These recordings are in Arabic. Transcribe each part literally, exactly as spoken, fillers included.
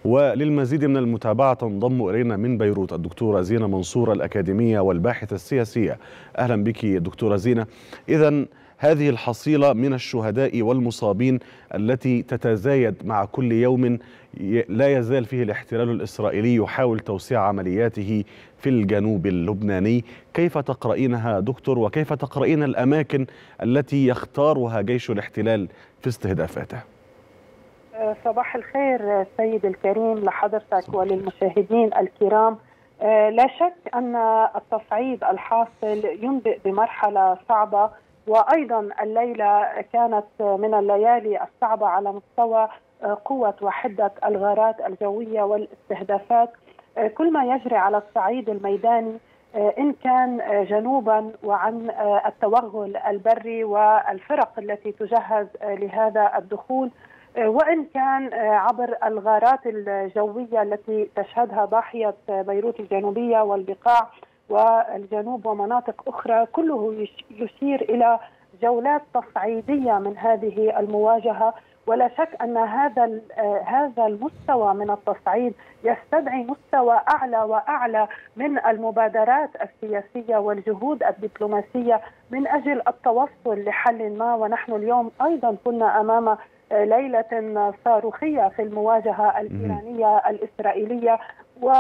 وللمزيد من المتابعة تنضم إلينا من بيروت الدكتورة زينة منصور الأكاديمية والباحثة السياسية. أهلا بك دكتورة زينة. إذن هذه الحصيلة من الشهداء والمصابين التي تتزايد مع كل يوم لا يزال فيه الاحتلال الإسرائيلي يحاول توسيع عملياته في الجنوب اللبناني، كيف تقرأينها دكتور، وكيف تقرأين الأماكن التي يختارها جيش الاحتلال في استهدافاته؟ صباح الخير سيد الكريم لحضرتك وللمشاهدين الكرام. لا شك أن التصعيد الحاصل ينبئ بمرحلة صعبة، وأيضا الليلة كانت من الليالي الصعبة على مستوى قوة وحدة الغارات الجوية والاستهدافات. كل ما يجري على الصعيد الميداني إن كان جنوبا وعن التوغل البري والفرق التي تجهز لهذا الدخول، وإن كان عبر الغارات الجوية التي تشهدها ضاحية بيروت الجنوبية والبقاع والجنوب ومناطق أخرى، كله يشير إلى جولات تصعيدية من هذه المواجهة. ولا شك أن هذا هذا المستوى من التصعيد يستدعي مستوى أعلى وأعلى من المبادرات السياسية والجهود الدبلوماسية من أجل التوصل لحل ما. ونحن اليوم أيضا كنا أمام ليلة صاروخية في المواجهة الإيرانية الإسرائيلية، و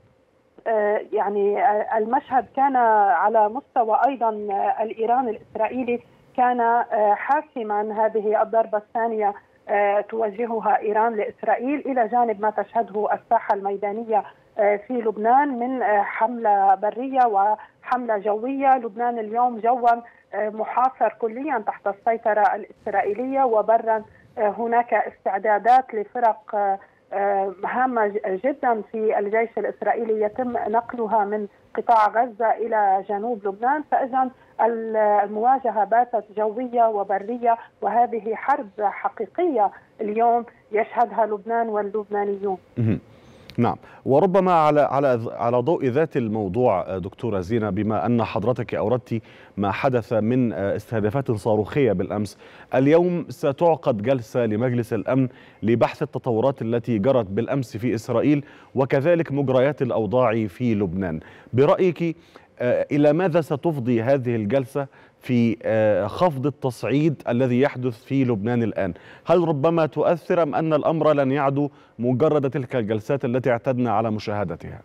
يعني المشهد كان على مستوى أيضا الإيراني الإسرائيلي كان حاسما. هذه الضربة الثانية توجهها إيران لإسرائيل إلى جانب ما تشهده الساحة الميدانية في لبنان من حملة برية وحملة جوية. لبنان اليوم جوا محاصر كليا تحت السيطرة الإسرائيلية، وبرا هناك استعدادات لفرق هامة جدا في الجيش الإسرائيلي يتم نقلها من قطاع غزة إلى جنوب لبنان. فإذا المواجهة باتت جوية وبرية، وهذه حرب حقيقية اليوم يشهدها لبنان واللبنانيون. نعم، وربما على على على ضوء ذات الموضوع دكتورة زينة، بما أن حضرتك أوردت ما حدث من استهدافات صاروخية بالأمس، اليوم ستعقد جلسة لمجلس الأمن لبحث التطورات التي جرت بالأمس في إسرائيل وكذلك مجريات الأوضاع في لبنان. برأيك إلى ماذا ستفضي هذه الجلسة في خفض التصعيد الذي يحدث في لبنان الآن؟ هل ربما تؤثر أم أن الأمر لن يعد مجرد تلك الجلسات التي اعتدنا على مشاهدتها؟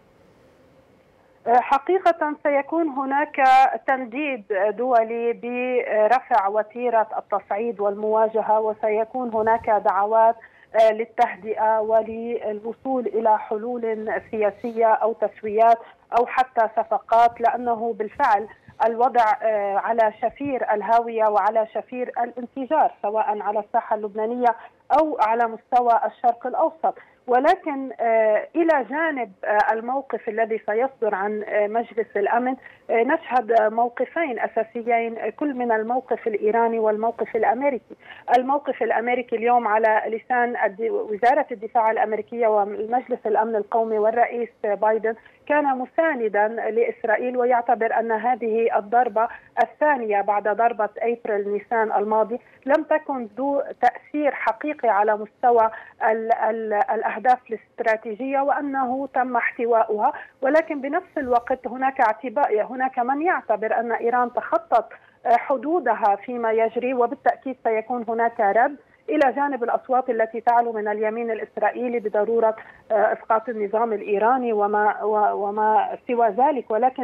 حقيقة سيكون هناك تنديد دولي برفع وتيرة التصعيد والمواجهة، وسيكون هناك دعوات للتهدئة وللوصول إلى حلول سياسية أو تسويات أو حتى صفقات، لأنه بالفعل الوضع على شفير الهاوية وعلى شفير الانفجار، سواء على الساحة اللبنانية أو على مستوى الشرق الأوسط. ولكن إلى جانب الموقف الذي سيصدر عن مجلس الأمن نشهد موقفين أساسيين، كل من الموقف الإيراني والموقف الأمريكي. الموقف الأمريكي اليوم على لسان وزارة الدفاع الأمريكية ومجلس الأمن القومي والرئيس بايدن كان مساندا لإسرائيل، ويعتبر أن هذه الضربة الثانية بعد ضربة أبريل نيسان الماضي لم تكن ذو تأثير حقيقي على مستوى ال ال الأهداف الاستراتيجية، وأنه تم احتوائها. ولكن بنفس الوقت هناك اعتباء، هناك من يعتبر أن إيران تخطت حدودها فيما يجري، وبالتأكيد سيكون هناك رد، إلى جانب الأصوات التي تعلو من اليمين الإسرائيلي بضرورة إسقاط النظام الإيراني وما وما سوى ذلك. ولكن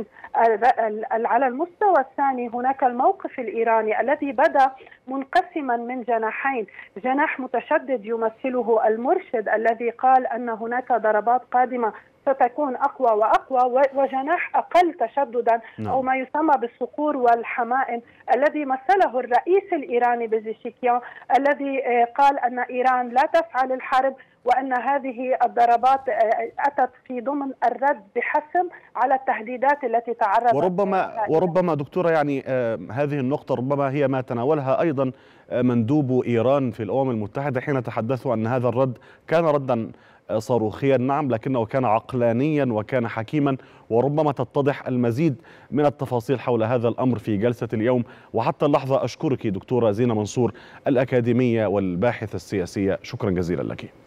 على المستوى الثاني هناك الموقف الإيراني الذي بدأ منقسما من جناحين، جناح متشدد يمثله المرشد الذي قال أن هناك ضربات قادمة ستكون أقوى وأقوى، وجناح أقل تشددا أو ما يسمى بالصقور والحمائم الذي مثله الرئيس الإيراني بيزيشكيان، الذي قال أن إيران لا تفعل الحرب، وأن هذه الضربات أتت في ضمن الرد بحسم على التهديدات التي تعرضت. وربما وربما دكتورة يعني آه هذه النقطة ربما هي ما تناولها أيضا مندوب إيران في الأمم المتحدة حين تحدثوا أن هذا الرد كان ردا صاروخيا، نعم، لكنه كان عقلانيا وكان حكيما، وربما تتضح المزيد من التفاصيل حول هذا الأمر في جلسة اليوم. وحتى اللحظة أشكرك دكتورة زينة منصور الأكاديمية والباحثة السياسية، شكرا جزيلا لك.